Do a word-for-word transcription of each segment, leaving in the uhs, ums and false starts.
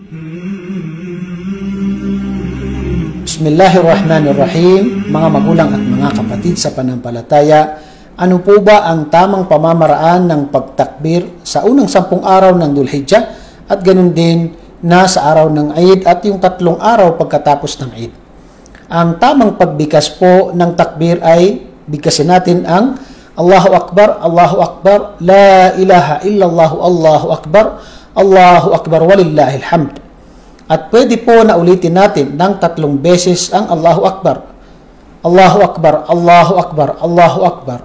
Bismillahirrahmanirrahim. Mga magulang at mga kapatid sa panampalataya, ano po ba ang tamang pamamaraan ng pagtakbir sa unang sampung araw ng Dhul-Hijjah at ganun din na sa araw ng Eid at yung tatlong araw pagkatapos ng Eid? Ang tamang pagbikas po ng takbir ay bigkasin natin ang Allahu Akbar, Allahu Akbar, La ilaha illallah, Allahu Akbar, Allahu Akbar, walillahil hamd. At pwede po na ulitin natin ng tatlong beses ang Allahu Akbar. Allahu Akbar, Allahu Akbar, Allahu Akbar,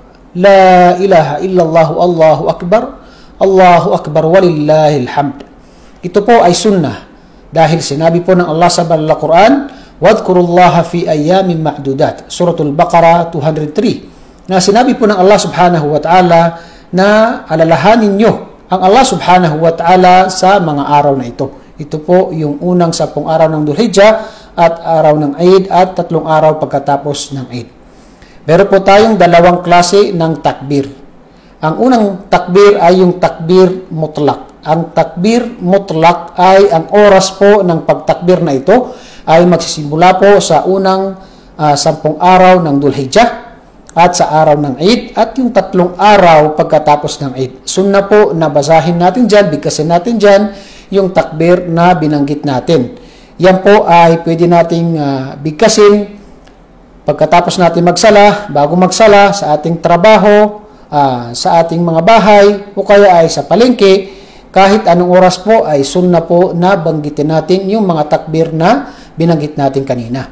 La ilaha illallah, Allahu Akbar, Allahu Akbar, walillahil hamd. Ito po ay sunnah dahil sinabi po ng Allah sa Banal Quran, Wadhkurullaha fi ayyamin ma'dudat, Suratul Baqarah two hundred three, na sinabi po ng Allah subhanahu wa ta'ala na alalahanin nyo ang Allah subhanahu wa ta'ala sa mga araw na ito. Ito po yung unang sampung araw ng Dhul-Hijjah at araw ng Eid at tatlong araw pagkatapos ng Eid. Meron po tayong dalawang klase ng takbir. Ang unang takbir ay yung takbir mutlak. Ang takbir mutlak ay ang oras po ng pagtakbir na ito ay magsisimula po sa unang uh, sampung araw ng Dhul-Hijjah at sa araw ng Eid at yung tatlong araw pagkatapos ng Eid. Sunna po na basahin natin dyan, bigkasin natin dyan yung takbir na binanggit natin. Yan po ay pwede nating uh, bigkasin pagkatapos natin magsala, bago magsala, sa ating trabaho, uh, sa ating mga bahay, o kaya ay sa palengke. Kahit anong oras po ay sunna po na banggitin natin yung mga takbir na binanggit natin kanina.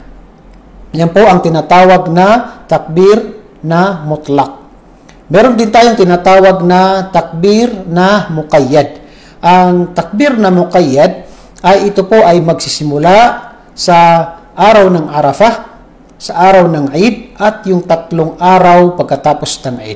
Yan po ang tinatawag na takbir na mutlak. Meron din tayong tinatawag na takbir na muqayyad. Ang takbir na muqayyad ay ito po ay magsisimula sa araw ng Arafah, sa araw ng Eid at yung tatlong araw pagkatapos ng Eid.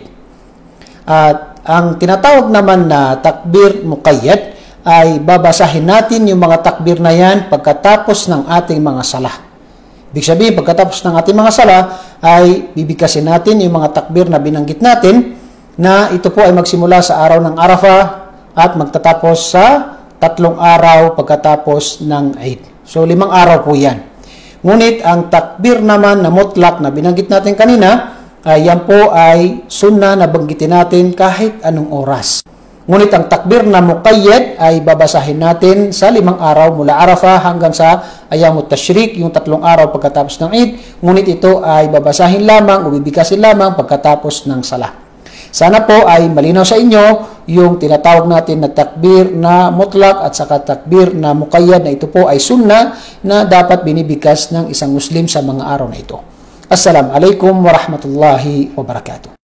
At ang tinatawag naman na takbir muqayyad ay babasahin natin yung mga takbir na yan pagkatapos ng ating mga salah. Ibig sabihin, pagkatapos ng ating mga salah ay bibigkasin natin yung mga takbir na binanggit natin na ito po ay magsimula sa araw ng Arafah at magtatapos sa tatlong araw pagkatapos ng Eid. So, limang araw po yan. Ngunit, ang takbir naman na mutlak na binanggit natin kanina, ay yan po ay sunna na banggitin natin kahit anong oras. Ngunit, ang takbir na muqayyad ay babasahin natin sa limang araw mula Arafah hanggang sa Ayamut Tashriq, yung tatlong araw pagkatapos ng Eid. Ngunit ito ay babasahin lamang o bibigkasin lamang pagkatapos ng salah. Sana po ay malinaw sa inyo yung tinatawag natin na takbir na mutlak at saka takbir na muqayyad na ito po ay sunna na dapat binibigkas ng isang Muslim sa mga araw na ito. Assalamualaikum warahmatullahi wabarakatuh.